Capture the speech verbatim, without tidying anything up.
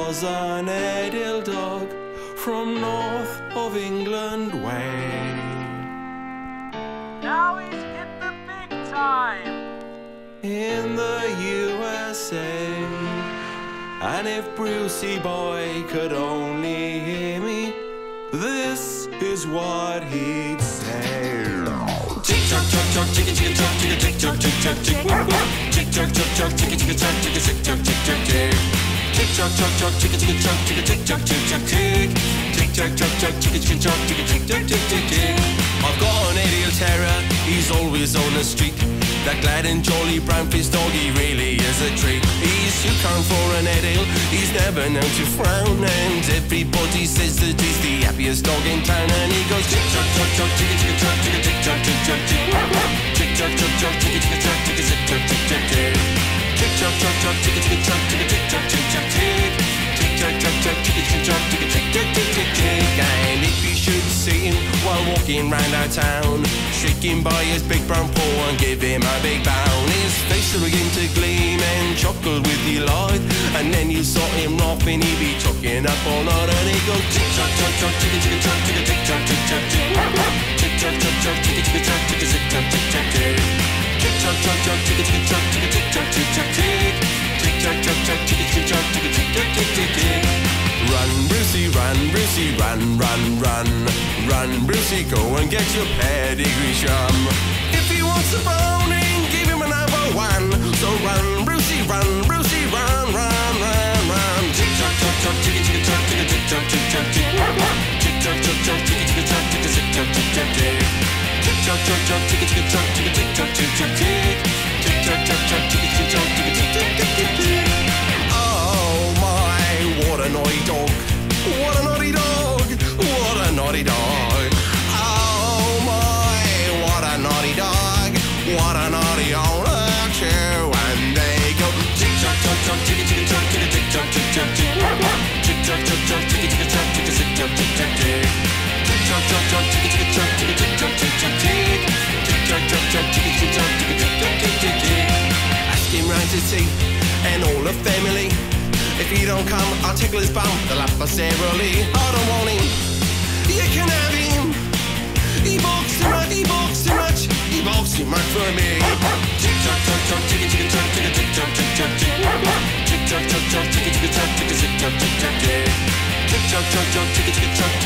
was an Airdale dog from north of England way. Now he's hit the big time in the U S A. And if Brucey boy could only hear me, this is what he'd say. Chik chok chok chok, chicka chicka chok, chicka chick chok, chick chok chick. Chik chok chok chok, chicka chicka chok, chicka chick chok, chick chok chick. Chik chok chok chok, chicka chicka chok, chicka chick chok, chick chok chick. Chik chok chok chok, chicka chicka chok, chicka chick chok, chick chick chick. I've got an Airdale terrier, he's always on the street. That glad and jolly brown-faced dog, he really is a treat. He's too calm for an Airdale, he's never known to frown. And everybody says that he's the happiest dog in town. And he goes chick chok chok chok, chicka chicka chok, chicka chick chok, chick chok chick. Chick chok chok chok, chicka chicka chok, chicka chick chok, chick chok chick. Chick chok chok chok, chicka chicka chok, chicka chick chok, chick chok chick. Chick chok chok chok, chicka chicka chok, chicka chick chok, chick chick chick. And if you should see him while walking round our town, shake him by his big brown paw and give him a big bound. His face will begin to gleam and chuckle with delight. And then you saw him laughing, he'd be chucking up all night. And he goes chick chok chok chok, chicka chicka chok, chicka chick chok, chick chok chick. Chick chok chok chok, chicka chicka chok, chicka chick chok, chick chok chick. Chick chok chok chok, chicka chicka chok, chicka chick chok, chick chok chick. Chick chok chok chok, chicka chicka chok, chicka chick chok, chick chick chick. Run, Brucey, run, Brucey, run, run, run. Run, Brucey, go and get your pedigree chum. If he wants a boning, give him another one. So run, Brucey, run, Brucey, run, run, run, run. Chick chok chok chok, chicka chicka chok, chicka chick chok, chick chok chick. Chick chok chok chok, chicka chicka chok, chicka chick chok, chick chok chick. Chick chok chok chok, chicka chicka chok, chicka chick chok, chick chok chick. Chick chok chok chok, chicka chicka chok, chicka chick chok, chick chick chick. Oh my, what a naughty dog! What a naughty dog! What a naughty dog! Oh my, what a naughty dog! What a naughty owner too! And they go chick chok chok chok, chicka chicka chok, chicka chick chok, chick chok chick. Chick chok chok chok, chicka chicka chok, chicka chick chok, chick chok chick. Chick chok chok chok, chicka chicka chok, chicka chick chok, chick chok chick. Chick chok chok chok, chicka chicka chok, chicka chick chok, chick chick chick. Ask him round to tea and all the family. If he don't come, I'll tickle his bum. They'll laugh hysterically. I don't want him. You can have him. He barks too much. He barks too much. He barks too much for me. Chick chok chok chok, chicka chicka chok, chicka chick chok, chick chok chick. Chick chok chok chok, chicka chicka chok, chicka chick chok, chick chok chick. Chick chok chok chok, chicka chicka chok,